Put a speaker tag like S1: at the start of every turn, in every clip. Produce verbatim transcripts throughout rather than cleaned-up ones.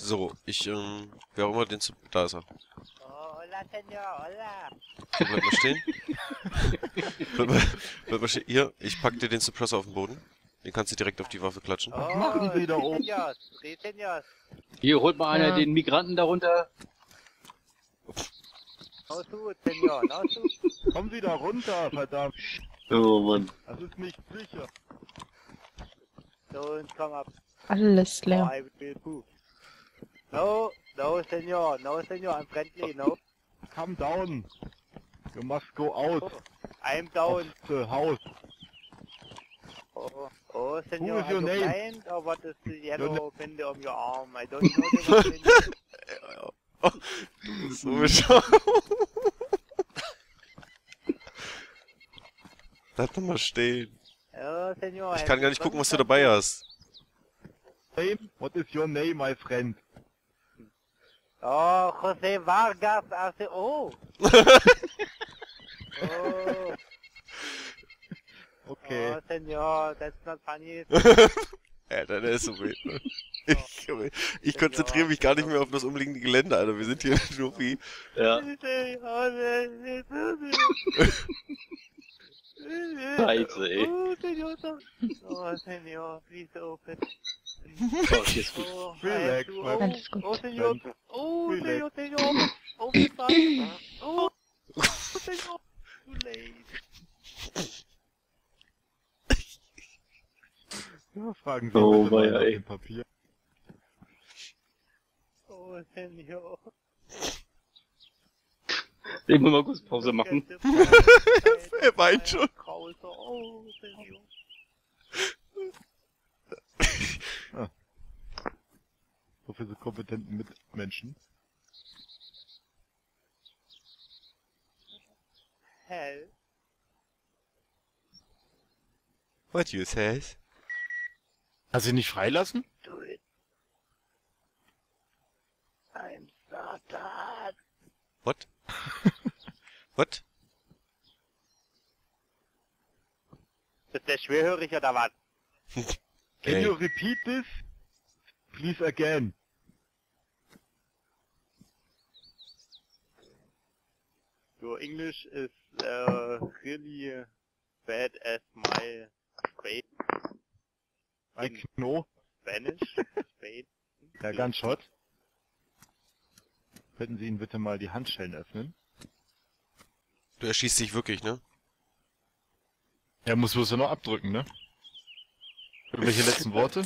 S1: So, ich, ähm, wer auch immer den zu... Da ist er.
S2: Oh, hola, Senor, hola.
S1: So, bleib mal stehen. bleib, mal, bleib mal stehen. Hier, ich pack dir den Suppressor auf den Boden. Den kannst du direkt auf die Waffe klatschen.
S2: Oh,
S3: machen Sie da oben?
S2: Senor, sí, Senor.
S4: Hier, holt mal einer
S3: Ja.
S4: den Migranten darunter.
S2: No sud, Senor, no sud.
S3: Kommen Sie da runter, verdammt.
S4: Oh Mann.
S3: Das ist nicht sicher.
S2: Don't come up.
S5: Alles
S2: Or
S5: leer.
S2: I will poop. No, no, Senor, no, Senor, I'm friendly, no.
S3: Come down. You must go out
S2: I'm
S3: of
S2: down.
S3: the house.
S2: Oh, oh, Senor,
S3: is
S2: are
S3: your
S2: you
S3: name?
S2: blind or what is the yellow
S3: name?
S2: binde on your arm? I don't know the one binde.
S1: Oh, du bist so bescheuert. Bleib doch mal stehen.
S2: Oh, Senor.
S1: Ich kann gar nicht gucken, was du dabei hast.
S3: Name? What is your name, my friend?
S2: Oh, José Vargas hace... Oh! Oh,
S3: Okay.
S2: oh, Senor, that's not funny.
S1: Alter, der ist so wild. Ne? Ich, ich konzentriere mich gar nicht mehr auf das umliegende Gelände, Alter. Wir sind hier nur wie...
S4: Ja. Scheiße, ey.
S2: Oh, Senor, oh, Senor, please open.
S4: Oh, hier ist gut.
S2: Oh,
S3: Relax,
S2: I have to-
S3: my
S2: oh,
S5: Alles gut.
S2: Oh, Senor,
S3: friend.
S2: oh, Senor,
S3: Relax.
S2: Senor, open fast. Oh, Senor, too late.
S3: Ja, fragen Sie
S4: Oh,
S3: bitte mal
S4: weia,
S3: nach
S4: ey.
S3: dem Papier.
S2: Oh, Senor.
S4: Ich muss mal kurz Pause machen.
S1: Er weint schon.
S2: Oh, Senor.
S3: So für so kompetenten Mitmenschen.
S2: Hell.
S1: What you says?
S3: Hast du ihn nicht freilassen?
S2: Do it. I'm Satan.
S1: What? What?
S2: Ist der schwerhörig oder was?
S3: Can
S1: Ey.
S3: you repeat this? Please again.
S2: Your English is uh, really bad as my Spa-
S3: I
S2: In-
S3: know.
S2: Spanish. Spain.
S3: Ja, ganz shot. Könnten Sie ihn bitte mal die Handschellen öffnen?
S1: Du erschießt dich wirklich, ne?
S3: Er muss bloß ja noch abdrücken, ne? Irgendwelche letzten Worte?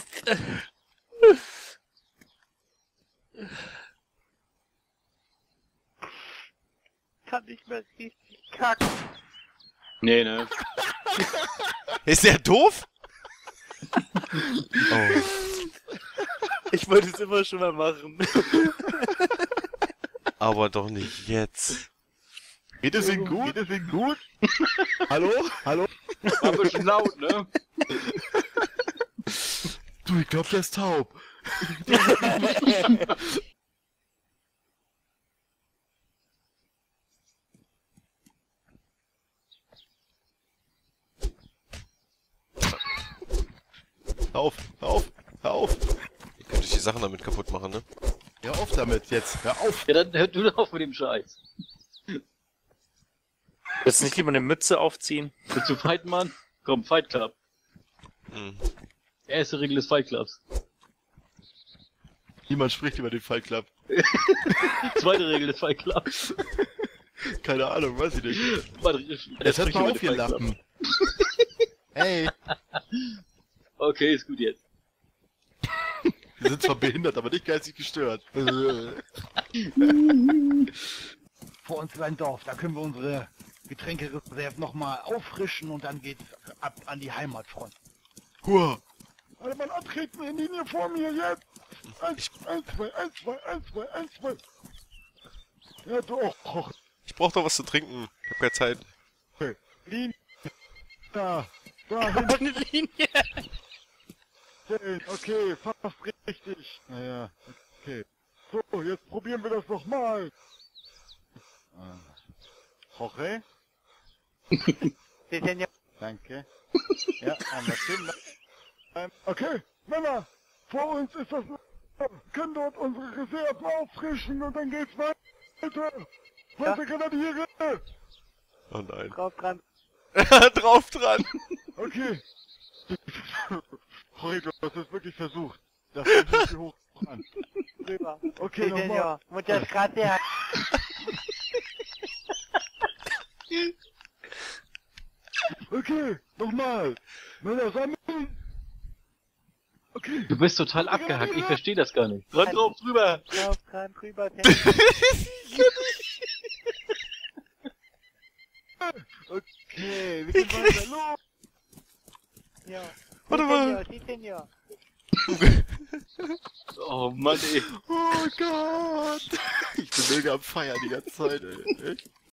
S2: Kann nicht mehr richtig kacken.
S4: Nee, ne.
S1: Ist der doof?
S3: Oh.
S2: Ich wollte es immer schon mal machen.
S1: Aber doch nicht jetzt.
S3: Geht es Ihnen gut? Geht es Ihnen gut? Hallo? Hallo?
S4: War ein bisschen laut, ne?
S3: Du, ich glaub, der ist taub. Hör auf, hör auf, hör auf.
S1: Ihr könnt euch die Sachen damit kaputt machen, ne?
S3: Hör auf damit jetzt, hör auf.
S4: Ja, dann hör du doch auf mit dem Scheiß.
S6: Willst du nicht lieber eine Mütze aufziehen?
S4: Willst du fighten, Mann? Komm, Fight Club.
S1: Hm.
S4: Erste Regel des Fight Clubs.
S3: Niemand spricht über den Fight Club.
S4: Zweite Regel des Fight Clubs.
S3: Keine Ahnung, weiß ich nicht.
S4: Warte,
S3: Jetzt
S4: jetzt
S3: hört
S4: sprich
S3: mal
S4: über
S3: auf,
S4: den
S3: ihr
S4: Fight Club.
S3: Lappen. Ey,
S4: Okay, ist gut jetzt.
S3: wir sind zwar behindert, aber nicht geistig gestört.
S7: Vor uns ist ein Dorf, da können wir unsere Getränkereserve nochmal auffrischen und dann geht's ab an die Heimatfront.
S3: Hua. Alle Mann, antreten in Linie vor mir jetzt. Eins, eins, zwei, eins, zwei, eins, zwei, eins, zwei. Ja doch.
S1: Ich brauch doch was zu trinken. Ich hab keine Zeit.
S3: Okay. Linie. Da. Da hinten.
S6: Eine Linie!
S3: Okay, fast richtig. Naja, okay. So, jetzt probieren wir das nochmal. Jorge?
S2: Sí, Senor.
S3: Danke. Ja, einmal schön. Ähm, Okay, Männer, vor uns ist das können dort unsere Reserven auffrischen und dann geht's weiter.
S2: Ja.
S3: Weiter Grenadiere!
S1: Oh nein.
S2: Drauf dran.
S1: Drauf dran!
S3: Okay. Jorge, du hast es wirklich versucht. Das ist nicht hoch an.
S2: Rüber.
S3: Okay,
S2: Sí,
S3: nochmal.
S2: señor. Muchas gracias.
S3: Okay, nochmal. Männer sammeln. Okay.
S4: Du bist total abgehackt, ich verstehe das gar nicht. Dran drauf, drüber!
S2: Drauf dran, drüber.
S3: Okay, wir gehen weiter. Los.
S2: Ja.
S1: Warte
S2: Sí,
S1: mal.
S2: señor, sí, señor.
S4: Oh Mann, ey.
S1: Oh Gott! Ich bin mega am Feiern die ganze Zeit, ey. Echt?